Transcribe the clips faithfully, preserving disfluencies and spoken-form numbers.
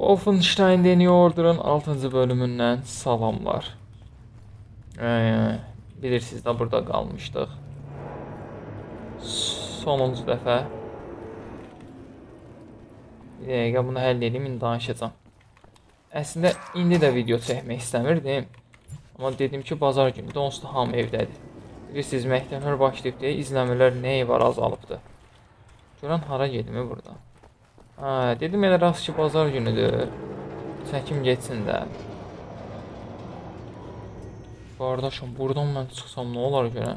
Wolfenstein The New Order'ın altıncı bölümündən salamlar. Ee, bilirsiniz də burada qalmışdıq. Sonuncu dəfə. Bir dəqiqə bunu həll edeyim, indi danışacağım. Əslində indi də video çəkmək istəmirdim. Amma dedim ki, bazar günü də onsuz da hamı evdədir. Bilirsiniz, məktəblər başlayıb deyə izləmələr nəyi var azalıbdır. Görən hara gedimi burada? Ha, dedim elə rast ki, bazar günüdür. Çəkim geçsin də. Qardaşım, buradan mən çıxsam nə olar görən?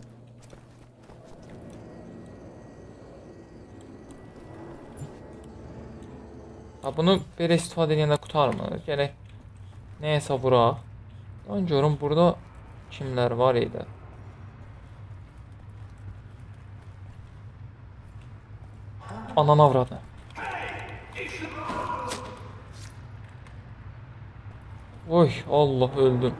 Ha, bunu belə istifadə edəndə qutarmır. Gələk nəyəsə vuraq. Lan görün burada kimlər var idi. Ananı avradı. Oy, Allah, öldüm.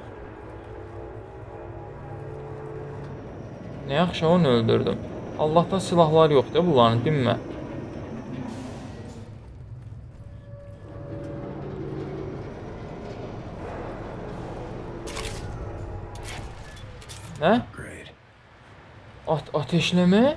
Ne yaxşı onu öldürdüm. Allah'tan silahlar yoxdur bunların, dinmə. Ne? At ateşleme?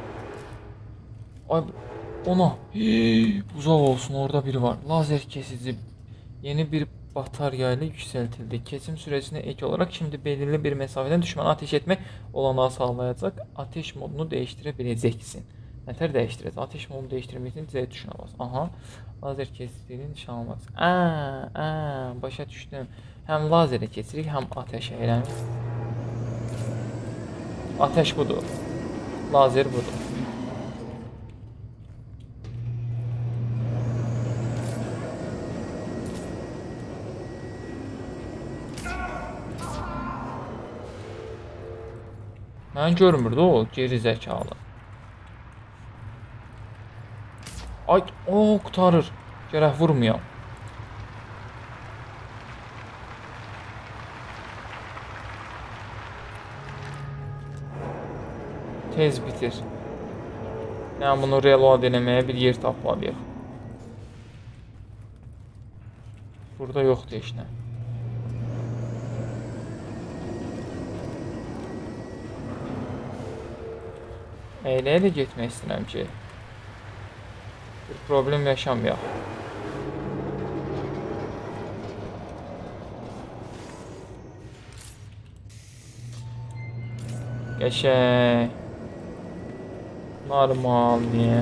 Ay, ona. Hii, uzak olsun, orada biri var. Lazer kesici. Yeni bir batarya ile yükseltildi. Kesim süresine ek olarak şimdi belirli bir mesafeden düşmana ateş etmek olanağı sağlayacak. Ateş modunu değiştirebileceksin. Neler değiştireceğiz? Ateş modunu değiştirmek için Z tuşuna bas. Aha. Lazer kesiciyle nişan almak. Aa, aa, başa düştüm. Hem lazere kesirik, hem ateş eylemi. Ateş budur. Lazer budur. Mən görmürdü o, geri zəkalı. Ay, o qutarır. Gərək vurmayam. Tez bitir. Yəni bunu reload eləməyə bir yer tapmalıyıq. Burada yoxdur heç nə. Elə-elə getmək istəyirəm ki, bir problem yaşamayaq. Qəşəng. Normal, niyə?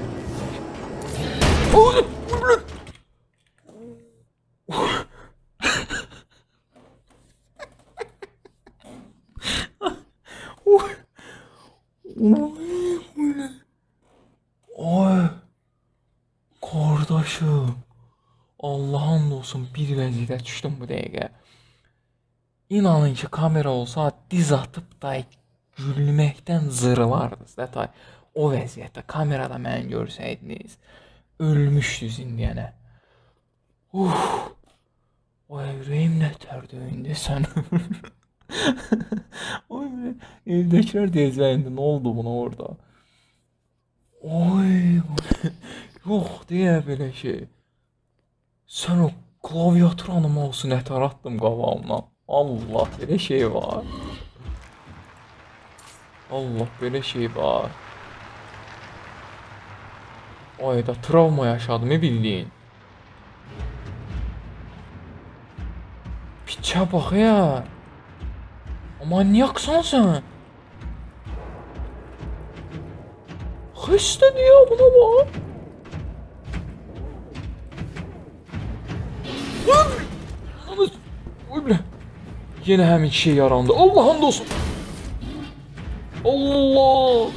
Ay, qardaşım, Allah'ın olsun bir vəziyyətə düşdüm bu dəqiqə. İnanın ki, kamera olsa diz atıb da gülməkdən zırılardınız da tay. O vəziyyətdə kamerada məni görsəydiniz, ölmüşdünüz indiyənə. Uf, o ürəyim nətər döyündü sən. Oy, evdəkilər deyəcəyindi, nə oldu buna orada? Oy, yox deyə belə şey. Sən o klaviatur animalsı nətər attım qabağımdan. Allah, belə şey var. Allah, belə şey var. Ayda travma yaşadım, bildiğin. Piçə bax ya. Manyaksan sen. Xəstə ya, buna bak. Oy bre. Yine həmin şey yarandı. Allah'ın olsun. Allah.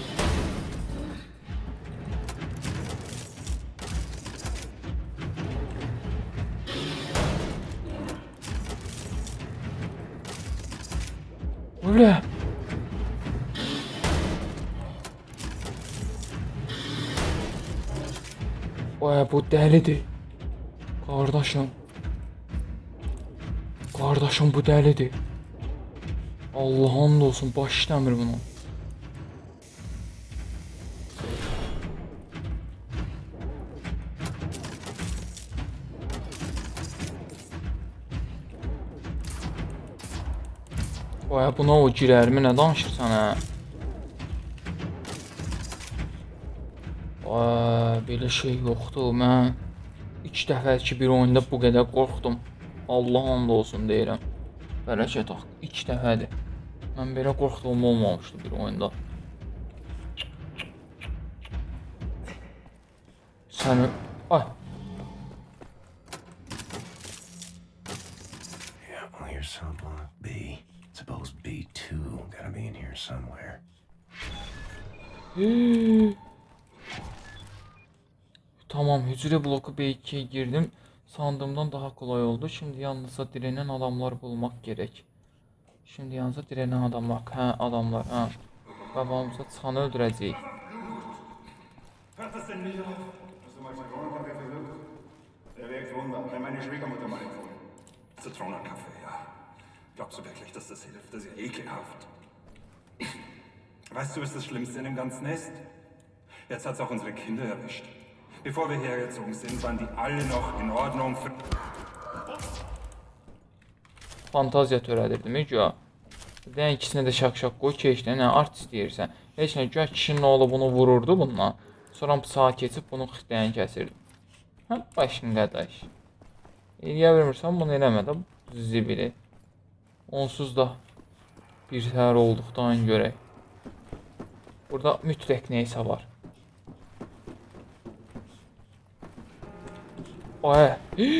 Öyle. Oy, bu dəlidir. Qardaşım. Qardaşım, bu dəlidir. Allah'ın olsun, baş işləmir bunun. Baya buna o girərmi nə danışırsan hə? Vay, belə şey yoxdur. Mən ilk dəfə ki bir oyunda bu qədər qorxdum. Allah and olsun deyirəm. Bəlkə tax, ilk dəfədir. Mən belə qorxduğum olmamışdı bir oyunda. Səni... Ay! Tamam, hücre bloku B iki'ye girdim. Sandığımdan daha kolay oldu. Şimdi yalnızca direnen adamlar bulmak gerek. Şimdi yalnızca direnen adamlar. Hə, adamlar. Hə. Babamıza çıxanı öldürəcəyik. Zitronenkaffee, ja. Glaubst du wirklich, dass das hilft? Das ist ja ekelhaft. Weißt du, was das Schlimmste in dem Ganzen ist? Jetzt hat es auch unsere Kinder erwischt. Bevor wir hergezogen sind, waren die alle noch in Ordnung. Fantaziya törədirdim, güya. Dən ikisini də şak-şak qoy, keçdi. Nə artist deyirsən. Heç nə, güya kişinin oğlu bunu vururdu bununla. Sonra sağa keçib bunu xitləyin kəsirdi. Hə, başın qədəş. Eləyə bilmirsən, bunu eləmə də zibili. Onsuz da bir səhər olduqdan görək. Burada mütləq neysə var. Ay.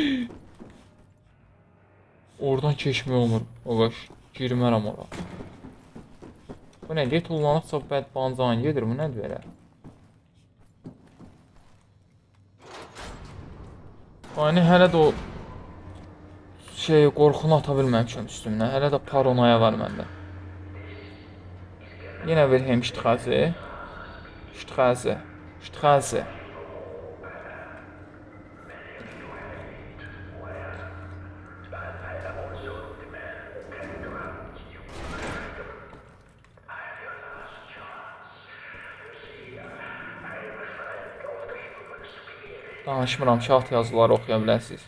Oradan keçmək olmur. Oğaş, girmərəm ora. Bu nədir? Tullanıqsa bədbancan gedir. Bu nədir belə? Yani hələ də o şey, qorxunu ata bilməmişəm üstümdən. Hələ də paranoya var məndə. Yenə verhəm iştixası. İştixası. İştixası. Danışmıram, şaht yazıları oxuya bilərsiniz.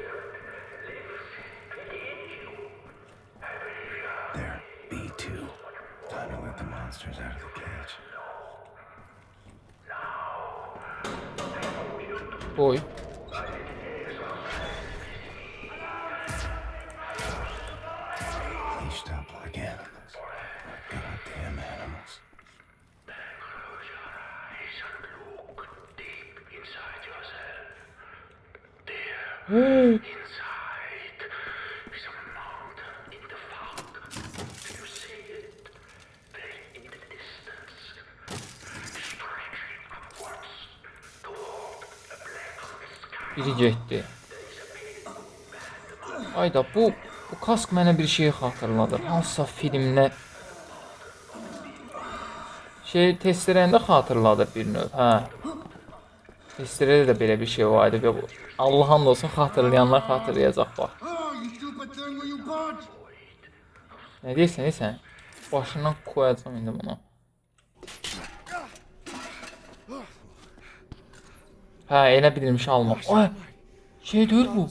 Boy. Inside is a mountain in the fog. Do you see it? There in the distance, stretching upwards toward a black sky. Biri getdi. Ayda bu bu kask mənə bir şey xatırladır. Hansısa filmdə şey testerəndə xatırladır bir növ. Hə. Testerədə də belə bir şey var idi və bu Allah'ın olsun xatırlayanlar xatırlayacaq bax. Nə deyirsən, deyirsən? Başından koyacağım indi bunu. Hə, elə bilirmiş almaq. Ay, şey deyir bu.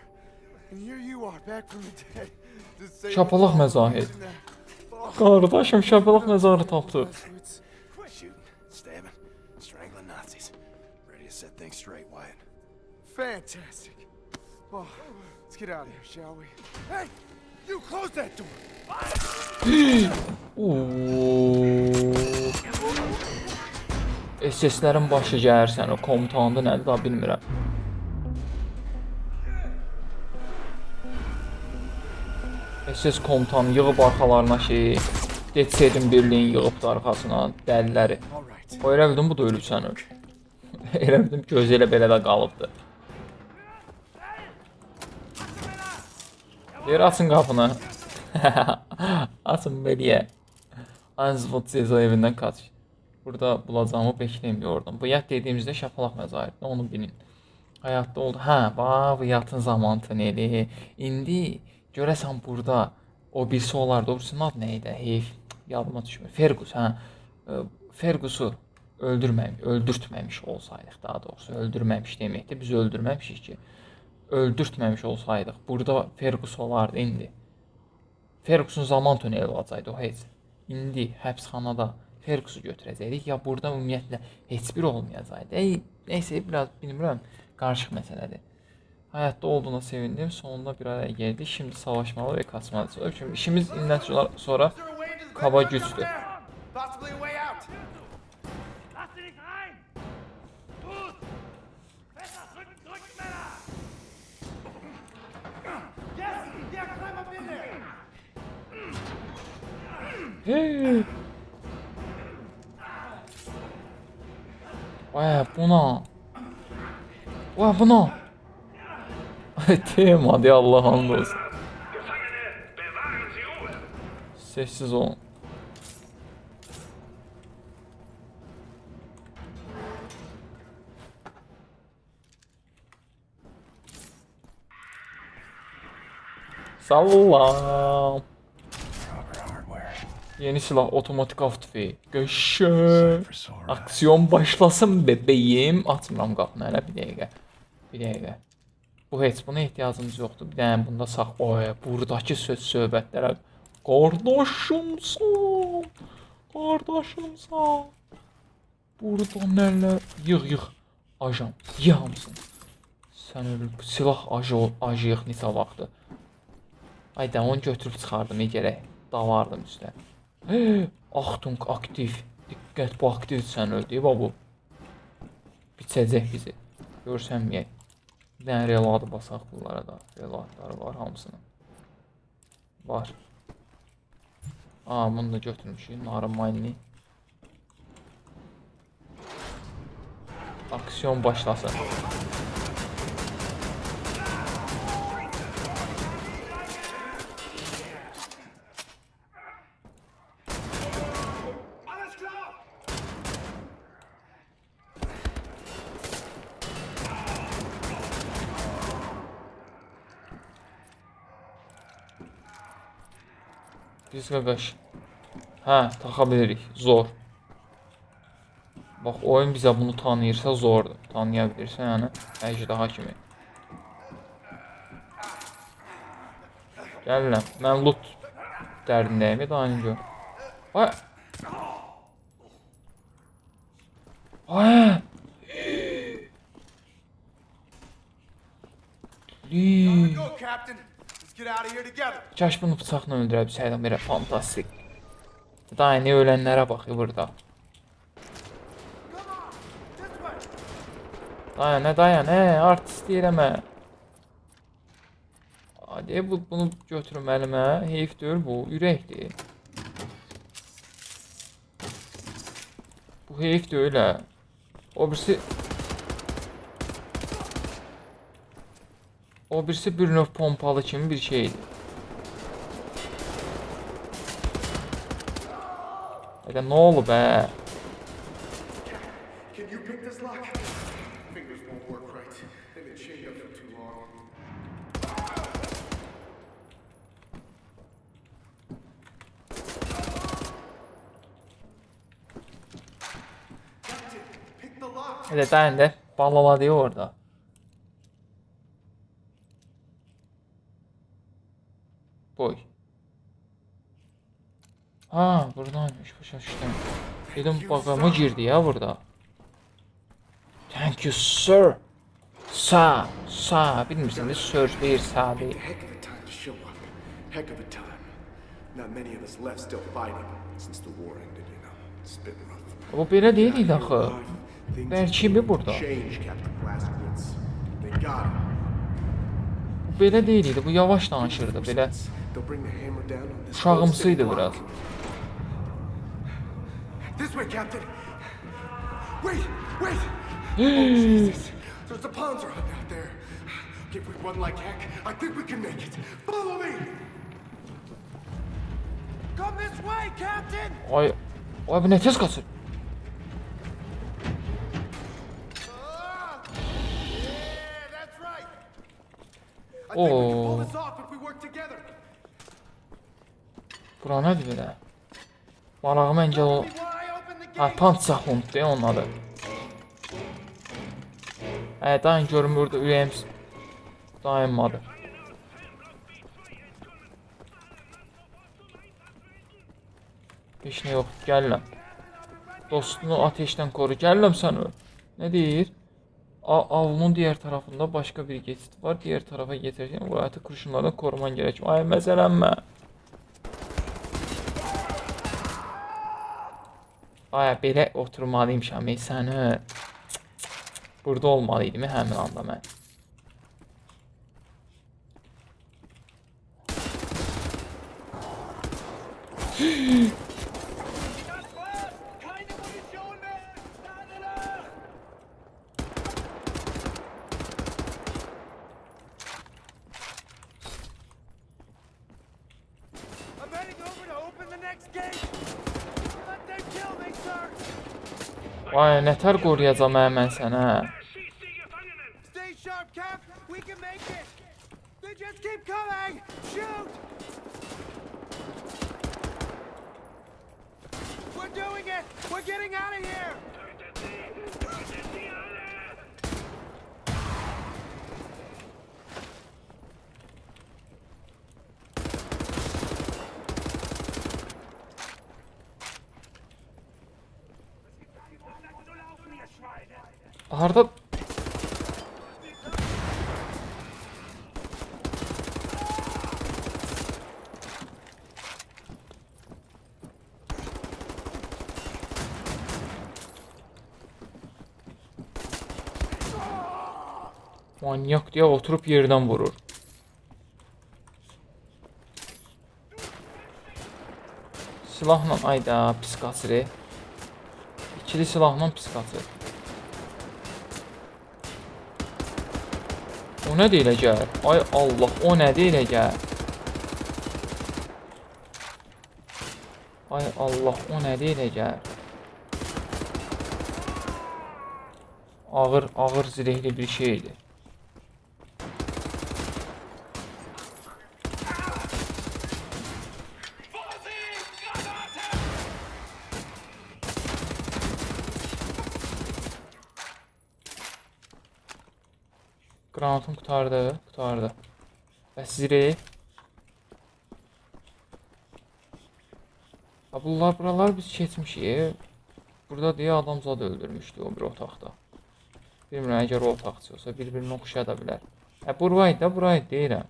Şapalaq məzahir. Qardaşım, şapalaq məzarı tapdı. Fantastic. Oh, let's get out of here, shall we? Hey, you close that door. S S'lərin başı gəlir sənə, komutandı nədir daha bilmirəm. S S komutanı yığıb arxalarına şey, Detsedin birliyin yığıb da arxasına dəliləri. O elə bildim bu da ölüb səni. Elə bildim gözü elə belə də qalıbdı. Deyir, açın qapını. Açın beliyə. Anzvot Ceza evindən qaç. Burada bulacağımı bekləyim oradan. Bu yat dediyimizdə şapalaq məzahirdir, onu bilin. Həyatda oldu. Hə, bax, bu yatın zamanı tuneli. İndi görəsən burada o birisi olardı. O birisinin adı nə idi? Heyf, yadıma düşmür. Fergus, hə. Fergusu öldürməmiş, öldürtməmiş olsaydıq daha doğrusu. Öldürməmiş deməkdir. Biz öldürməmişik ki. Öldürtməmiş olsaydıq. Burada Fergus olardı indi. Ferguson zaman tüneli olacaqdı o heç. İndi həbsxanada Ferguson götürəcəkdik ya burada ümumiyyətlə heç bir olmayacaqdı. Ey, neysə biraz bilmirəm, qarışıq məsələdir. Həyatda olduğuna sevindim. Sonunda bir araya geldik. Şimdi savaşmalı ve kaçmalı. Şimdi işimiz indən sonra, sonra kaba güçdür. Possibly a way out. Lass sie nicht rein! Tut! Besser drücken, drücken, Männer! Yes! Yeah, climb up in there! Hey. Vay buna. Vay buna. Tema hadi Allah hamdolsun. Sessiz olun. Salam. Yeni silah otomatik av tüfeği. Göşü. Aksiyon başlasın bebeğim. Atmıram qapını hələ bir dəqiqə. Bir dəqiqə. Bu heç buna ehtiyacımız yoxdur. Bir dənə bunda sax. Oy, buradakı söz söhbətlərə. Qardaşımsan. Qardaşımsan. Burada nələr? Yığ, yığ. Ajan. Yığ hamısın. Sən ölür. Silah ajı, ajıyıq nisa vaxtı. Ayda onu götürüb çıxardım gərək. Davardım üstə. Achtung aktiv. Diqqət bu aktiv sən öldü bu. Biçəcək bizi. Görsənməyək. Bir dənə reladı basaq bunlara da. Reladları var hamısının. Var. Aa bunu da götürmüşük. Narmanini. Aksiyon başlasın. Biz qaqaş. Hə, taxa bilirik. Zor. Bax, oyun bizə bunu tanıyırsa zordur. Tanıya bilirsə, yəni, əcdaha kimi. Gəlirəm. Mən loot dərdindəyim. Dayanı gör. Ay! Ay! Time to go, Captain. Let's get out of here together. Kaş bunu bıçaqla öldürə bilsəydim, belə fantastik. Dayanı ölənlərə bax, burada. Dayan, nə dayan, hə, artist deyirəm, hə. Hadi, bu, bunu götürüm əlimə, heyfdir bu, ürəkdir. Bu heyfdir öyle. O birisi... O birisi bir növ pompalı kimi bir şeydi. Elə nə olub, hə? Can you pick this lock? Fingers won't work right. They've been chained up for too long. Captain, pick the lock. Elə dayan da, balaladı orada. Boy. Ha, buradaymış, başa düşdüm. Dedim bagama girdi ya burada. Thank you sir. Sağ, sağ. Bilmirsiniz, sir değil, sağ değil. Heck of a time to show up. Heck of a time. Not many of us left still fighting since the war ended, you know. It's been rough. Bu belə deyildi axı. Belki mi burada? Change, Captain Blazkowicz. They got him. Bu belə deyildi, bu yavaş danışırdı, belə. They'll bring the hammer down on this Uşağımsıydı biraz. This way, Captain. Wait, wait. Oh, Jesus. There's a Panzer hut out there. If we run like heck, I think we can make it. Follow me. Come this way, Captain. Ay, ay bu nəfəs qaçır. Ah! Yeah, that's right. I think we can Oh. pull this off if we work together. Bura nədir belə? Marağım əncəl o... While I open the Ha, gate. Panzerhund deyə onun adı. Hə, dayan görüm burada ürəyim dayanmadı. Heç nə yox, gəlirəm. Dostunu ateşdən koru, gəlirəm sən öl. Nə deyir? Avlunun diğer tarafında başka bir geçit var. Diğer tarafa getireceğim. Vilayeti kurşunlardan koruman gerek. Ay mezelenme. Ay belə oturmalıyım Şamil səni. Burada olmalıydım həmin anda mən. Vay, nətər qoruyacam mən sənə. Stay sharp, Cap. We can make it. They just keep coming. Shoot. We're doing it. We're getting out of here. Harda? Manyak diye oturup yerden vurur. Silahla ayda pis qaçır. İkili silahla pis qaçır. O nə deyiləcək? Ay Allah, o nə deyiləcək? Ay Allah, o nə deyiləcək? Ağır, ağır zirehli bir şeydir. Granatım qutardı, qutardı. Bəs zireh. Bunlar, buralar biz keçmişik. Burada deyə adam zad öldürmüşdü o bir otaqda. Bilmirəm, əgər o otaqçı olsa bir-birini oxşaya da bilər. Hə, buraydı da, buraydı deyirəm.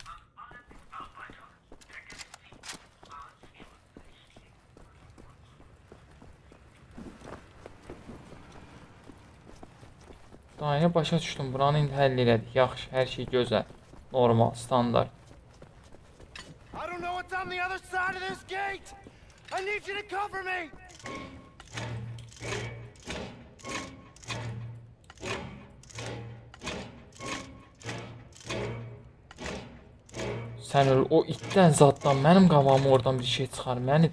Daha yine başa düşdüm. Buranı indi həll elədik. Yaxşı, hər şey gözəl. Normal, standart. I don't know what's on the other side of this gate. I need you to cover me. Sən öl, o itdən zaddan mənim qabağıma oradan bir şey çıxar. Məni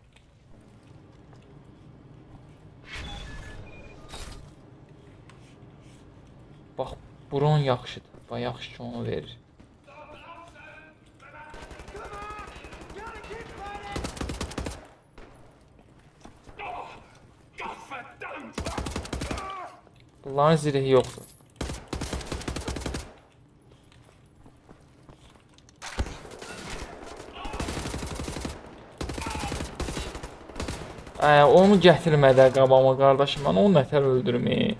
bax, bron yaxşıdır. Bax, yaxşı ki onu verir. Bunların zirehi yoxdur. Ə, onu gətirmədə qabağıma qardaşım, mən onu nətər öldürməyim.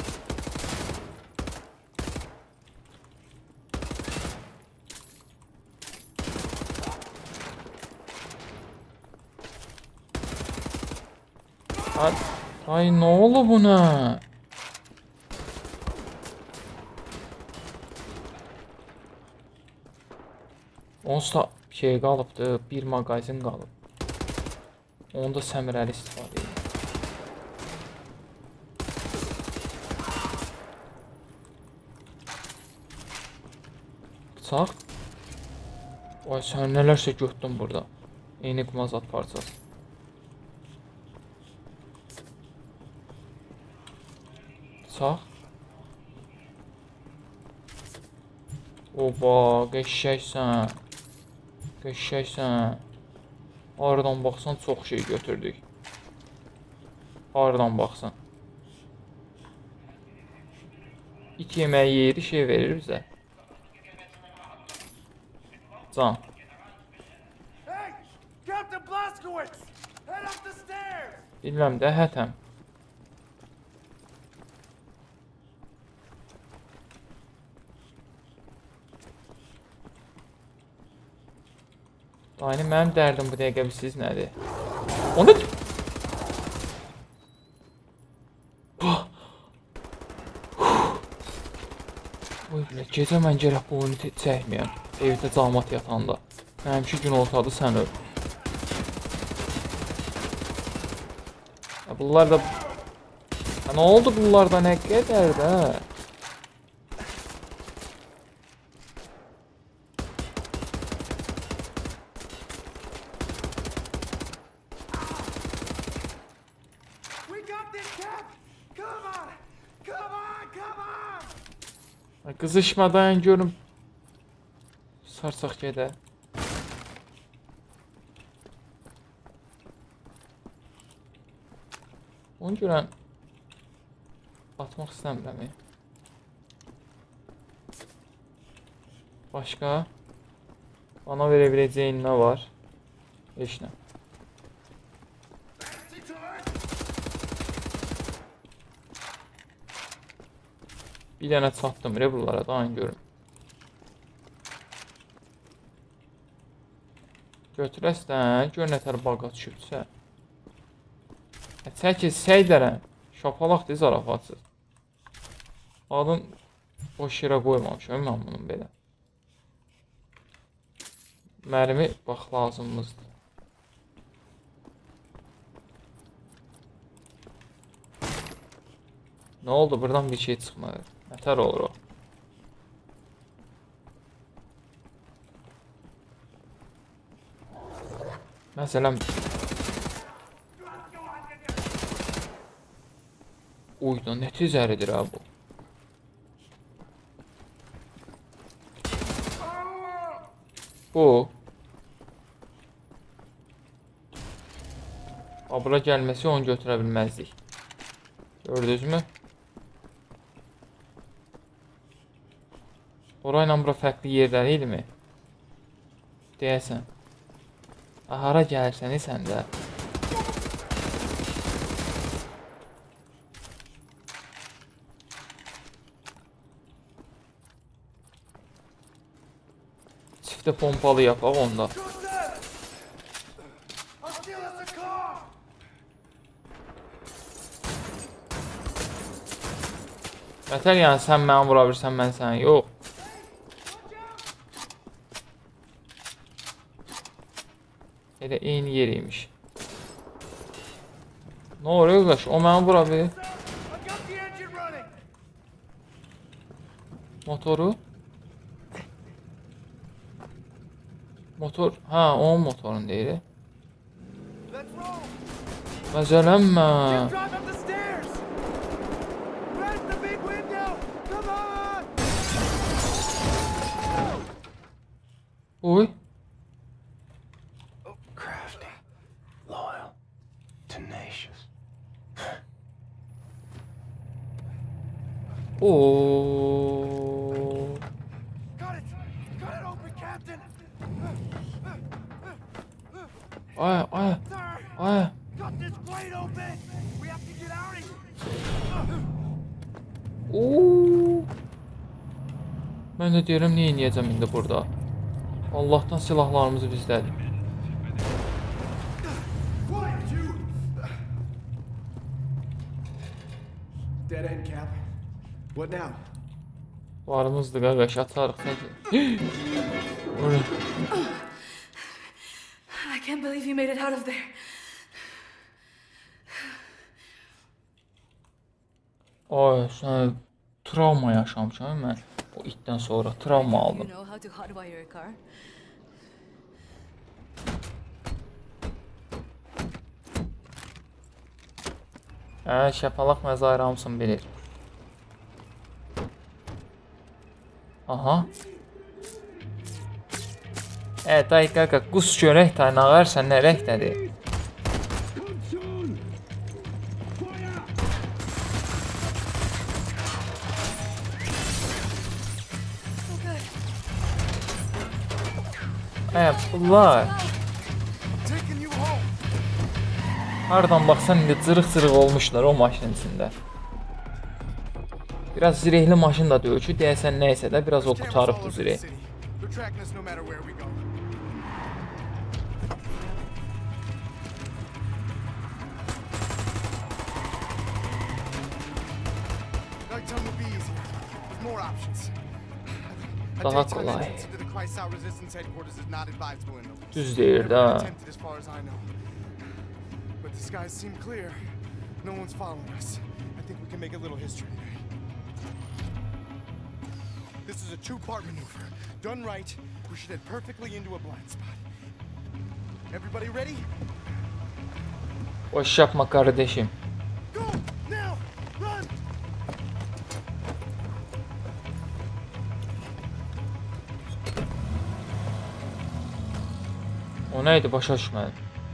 Ay, nə oldu buna? Onsuz da şey qalıbdı, bir mağazin qalıb. Onda səmirəli istifadə edir. Bıçaq. Vay, sən nələrsə götdün burada. Eyni qumazat parçası. Bıçaq. Oba, qəşşəksən. Qəşşəksən. Haradan baxsan çox şey götürdük. Haradan baxsan. İt yeməyi yeyir, şey verir bizə. Can. Hey, Captain Blazkowicz, head up Bilmem də, hətəm. Aynı mənim dərdim bu dəqiqə siz nədir? Onu... Gecə mən gərək bu oyunu çəkməyəm. Evdə camat yatanda. Həmişə gün olsadı sən öl. Bunlar da... Nə oldu bunlarda nə qədər də? Qızışmadan görüm. Sarsaq gedə. Onu görən atmaq istəmirəm. Başqa bana verə biləcəyin nə var? Heç nə. Bir dənə çatdım re bunlara da aynı görün. Götürəsən, gör nətər baqa düşübsə. Çəkil, səydərəm. Şapalaqdır, zarafatsız. Adın boş yerə qoymamışam mən bunun belə. Mərmi bax lazımımızdır. Nə oldu? Buradan bir şey çıxmadı. Nətər olur o? Məsələn... Uyda, nə tezəridir ha bu? Bu... Abura gəlməsi onu götürə bilməzdik. Gördünüzmü? Orayla bura fərqli yerləri idi mi? Deyəsən. Hara gəlirsən sən də. Çiftə pompalı yapaq onda. Nətər yəni sən mənə vura bilirsən, mən sənə yox. Elə eyni yeriymiş. Nə olur yoldaş? O mənə vura bilir. Motoru. Motor. Ha, onun motorun deyir. Məzələnmə. Oy. Oh. Got it! Got it open, Captain! Ay, ay, ay. Got this blade open! We have to get out of here! Oo. Mən də deyirəm, nə edəcəm indi burada? Allahdan silahlarımızı bizdədir. Dead end, Cap. What now? Varımızdır qardaş, atarıq. I can't believe you made it out of there. Ay, sən travma yaşamışam mən. O itdən sonra travma aldım. You know how to hotwire a car? Hə, şəpalaq məzayir hamısını bilir. Aha. E, day qaqa, qus görək day, nağarsan nə rəhdədir? E, bunlar. Taking you home. Hardan baxsan indi cırıq-cırıq olmuşlar o maşının içində. Biraz zirehli maşın da deyil ki, deyəsən nəysə də biraz o qutarıbdır zireh. They're tracking us no matter where we go. Nighttime will be easier. With more options. A Daha daytime kolay. entrance into the Chrysler Resistance headquarters is not advisable in the least. Düz deyir Never də. attempted as far as I know. But the skies seem clear. No one's following us. I think we can make a little history today. This is a two-part maneuver. Done right, we should head perfectly into a blind spot. Everybody ready? Boş yapma kardeşim. Go! Now! Run! O neydi başa düşmədim.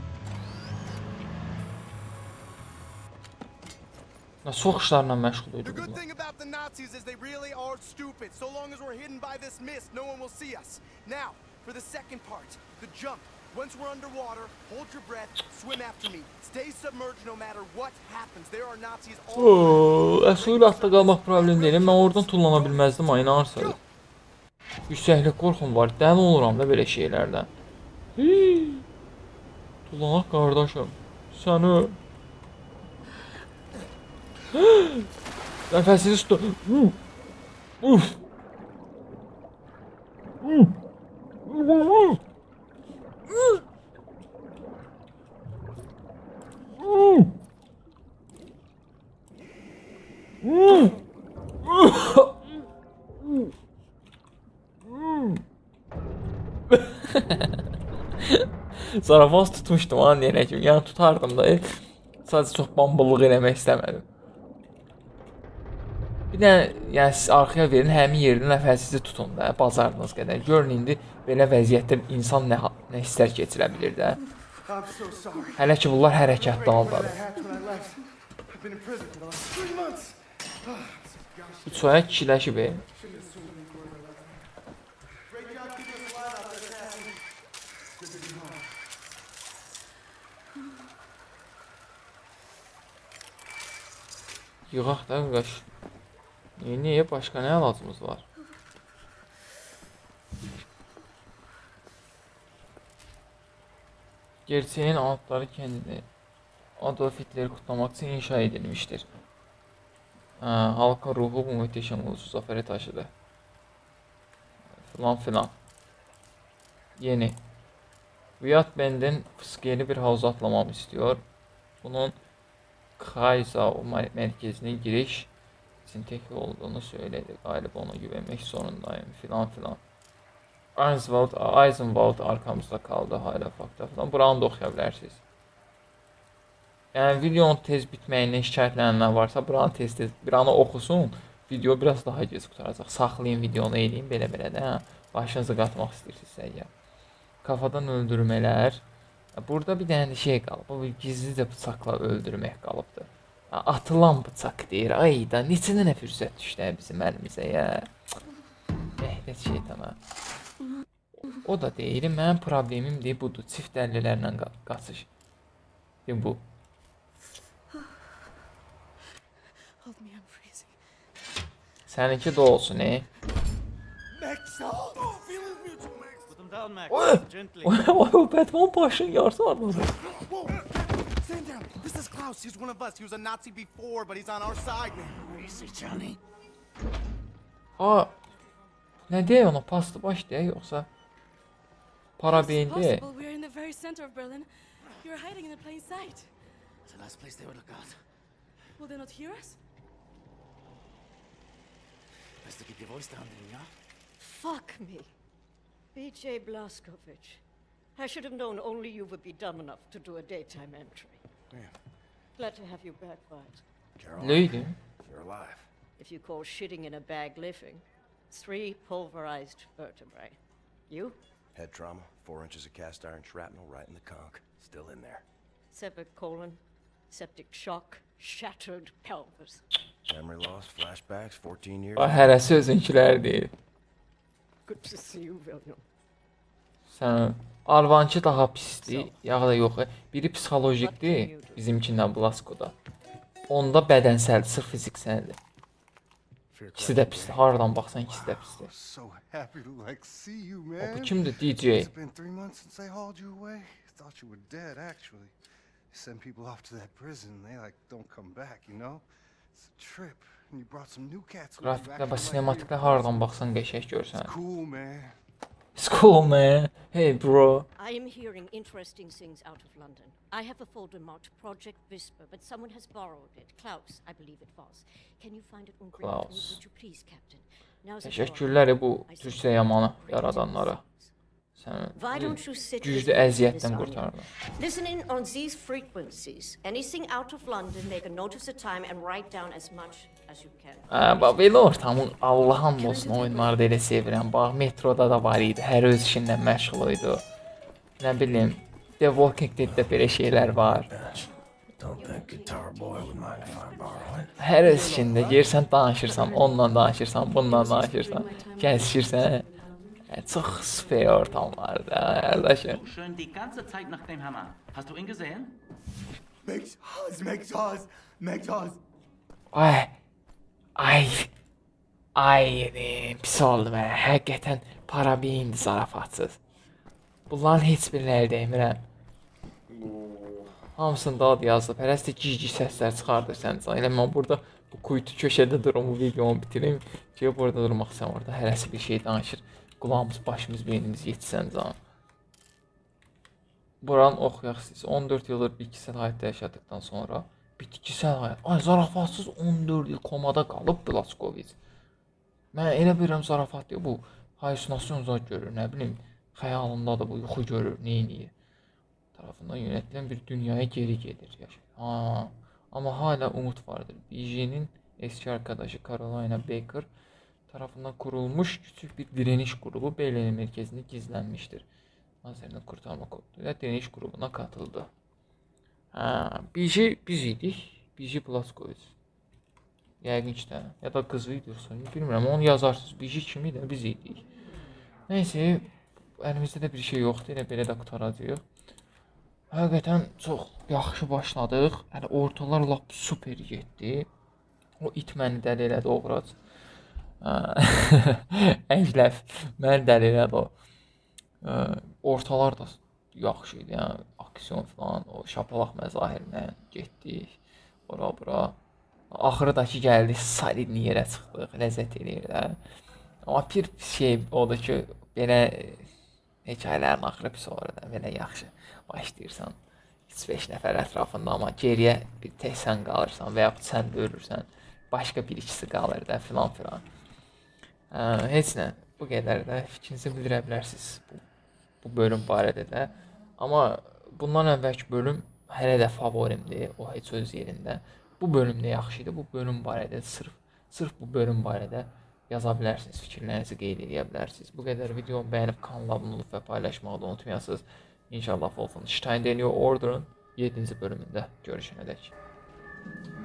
Nasıl oxuşlarla məşğul idi The good bunlar. thing about the Nazis is they really are stupid. So long as we're hidden by this mist, no one will see us. Now, for the second part, the jump. Once we're underwater, hold your breath, swim after me. Stay submerged no matter what happens. There are Nazis all Oo, əsl atda qalmaq problem deyil. Mən oradan tullana bilməzdim, ay inanırsınız. Yüksəklik qorxum var. Dəli oluram da belə şeylərdən. Hii. Tullanaq qardaşım. Səni nəfəsini tutun. Uf. Zarafaz tutmuşdum an deyənə kimi. Yəni tutardım da. Sadəcə çox bambulluq eləmək istəmədim. Bir də yəni siz arxaya verin, həmin yerdə nəfəsinizi tutun da, bazardığınız qədər. Görün indi belə vəziyyətdə insan nə, nə hisslər keçirə bilir də. I'm so sorry. Hələ ki bunlar hərəkətdə I haldadır. had when I left. I've been in prison for the last three months. Bu çoya kişiləşib. e. Yığaq da qaş. Niyə başqa nə əlacımız var? Gerçeğin altları kendini Adolf Hitler'i kutlamak için inşa edilmiştir. Ha, halkın ruhu bu muhteşem ulusu zafere taşıdı. Filan filan. Yeni. Viyat benden fıskiyeli bir havuza atlamamı istiyor. Bunun Kaysa merkezine giriş için tek olduğunu söyledi. Galiba ona güvenmek zorundayım filan filan. Eisenwald, Eisenwald arkamızda kaldı hala fakta falan. Buranı da oxuya bilərsiniz. Yəni videonun tez bitməyindən şikayətlənənlər varsa, buranı tez tez bir anı oxusun. Video biraz daha gec qutaracaq. Saxlayın videonu, eləyin belə-belə də. Hə? Başınızı qatmaq istəyirsinizsə ya. Kafadan öldürmələr. Burada bir dənə şey qalıb. Bu gizlicə bıçaqla öldürmək qalıbdır. Atılan bıçaq deyir. Ay da neçə dənə fürsət düşdü bizim əlimizə ya. Ehlət şeytana. O da deyir, mənim problemim deyir budur. Çift dəllilərlə qaçış. Deyir bu. Hold me, I'm freezing. Səninki də olsun, e? Max, oh, feelings mutual, Max. Put them down, Max. Oy! Gently. O Batman başın yarısı var burada. Whoa, stand down. This is Klaus. He's one of us. He was a Nazi before, but he's on our side now. Where is he, Johnny? Ha, nə deyək ona? Pastı baş deyək, yoxsa para beyin It's deyək? possible we're in the very center of Berlin. You're hiding in a plain sight. It's the last place they would look out. Will they not hear us? Best to keep your voice down then, yeah? Fuck me. B J Blazkowicz. I should have known only you would be dumb enough to do a daytime entry. Yeah. Glad to have you back, Violet. Neydi? You're alive. If you call shitting in a bag living, three pulverized vertebrae. You? Head trauma, four inches of cast iron shrapnel right in the conch. Still in there. Severed colon, septic shock, shattered pelvis. Memory loss, flashbacks, fourteen years. Hərəsi özünkilər deyil. Good to see you, William. Sən Alvancı daha pisdir, ya da yox. Biri psixolojikdir, bizimkindən Blaskoda. Onda bədənsəldir, sırf fiziksəldir. İkisi də pisdir. Haradan baxsan ikisi də pisdir. So happy to like see you, O, man. bu kimdir? D J. It's been three months since I hauled you away. Thought you were dead, actually. You send people off to that prison, they like don't come back, you know? It's a trip, and you brought some new cats with you. Grafiklər, bax, acting like sinematiklər you're haradan baxsan qəşəng görsən. It's cool, man. It's cool, man. Hey, bro. I am hearing interesting things out of London. I have a folder marked Project Whisper, but someone has borrowed it. Klaus, I believe it was. Can you find it and bring it to me, Klaus. would you please, Captain? Now's the Təşəkkürlər bu Türkcə yamanı yaradanlara. Why Səni don't you sit güclü with me, Miss əziyyətdən Onion? qurtardı. Listen in on these frequencies. Anything out of London, make a note of the time and write down as much as you can. Hə, bax belə ortamın Allah'ın olsun oyunlarda elə sevirəm. Bax metroda da var idi. Hər öz işinlə məşğul idi. Nə bilim, The Walking Dead-də belə şeylər var. Don't that guitar boy would mind if I borrow it. Hər öz işində girsən, danışırsan, onunla danışırsan, bununla danışırsan, kəsirsən. Yəni, çox süper ortamlardı, qardaşım. So schön die ganze Zeit nach dem Hammer. Hast du ihn gesehen? Make Jaws, make Jaws, make Jaws. Ay, ay, ay, e, pis oldu mən. Həqiqətən para beyindi zarafatsız. Bunların heç birini əldə emirəm. Hamısında ad yazılıb. Hərəsi cici səslər çıxardır səncə. Elə mən burada bu kuytu köşədə durum, bu videomu bitirim. Ki, burada durmaq istəyəm, orada hərəsi bir şey danışır. Qulağımız, başımız, beynimiz yetişsən can. Buranı oxuyaq siz. on dörd yıldır bitkisel həyatda yaşadıktan sonra bitkisel həyat. Ay, zarafatsız on dörd il komada qalıb Blaskovic. Mən elə bilirəm zarafat deyil, bu halüsinasyon zad görür, nə bilim, xəyalında da bu yuxu görür, neyniyir. Tarafından yönetilen bir dünyaya geri gelir. Ha, ama hala umut vardır. B J'nin eski arkadaşı Carolina Baker tarafından kurulmuş küçük bir direniş grubu Beylenin merkezinde gizlenmiştir. Nazerini kurtarma koduyla direniş grubuna katıldı. Ha, B J biz idik. B J Blaskovic. Yəqin ki də. Ya da qızı idiyorsa, bilmirəm, onu yazarsınız. B J kimi də biz idik. Neyse, əlimizdə də bir şey yoxdur. Elə belə də qutaracağıq. Həqiqətən çox yaxşı başladıq. Yəni ortalar lap super getdi. O it məni dəli elədi oğrac. Əcləf məni dəli elədi o. Ortalar da yaxşı idi. Yəni aksiyon falan, o şapalaq məzahirlə getdik. Ora bura. Axırı da ki gəldik, solidni yerə çıxdıq, ləzzət eləyir də. Amma bir şey odur ki, belə hekayələrin axırı pis olur da, belə yaxşı başlayırsan. üç beş nəfər ətrafında, amma geriyə bir tək sən qalırsan və yaxud sən də ölürsən, başqa bir ikisi qalır da filan filan. Heç nə, bu qədər də fikrinizi bildirə bilərsiniz bu, bu bölüm barədə də. Amma bundan əvvəlki bölüm hələ də favorimdir, o heç öz yerində. Bu bölüm də yaxşı idi, bu bölüm barədə, sırf, sırf bu bölüm barədə yaza bilərsiniz, fikirlərinizi qeyd edə bilərsiniz. Bu qədər videomu bəyənib kanala abunə olub və paylaşmağı da unutmayasınız. İnşallah Wolfenstein New Order'ın yeddinci bölümündə görüşənədək.